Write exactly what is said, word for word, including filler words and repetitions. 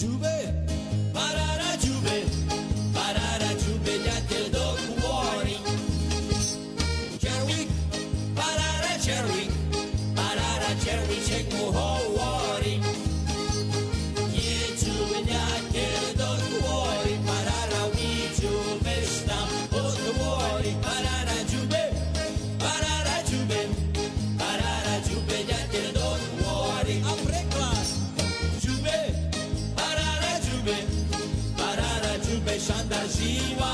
Čube, parara čube, parara čube, ďateľ do kôry. Červík, parara červík, parara červíček mu hovorí. Niečo ďateľ do kôry, parara vyčubeš tam otvorí. Parara čube, parara čube, parara čube, ďateľ do kôry. A preklad. Čube, parara čube, parara čube, šandar žíva.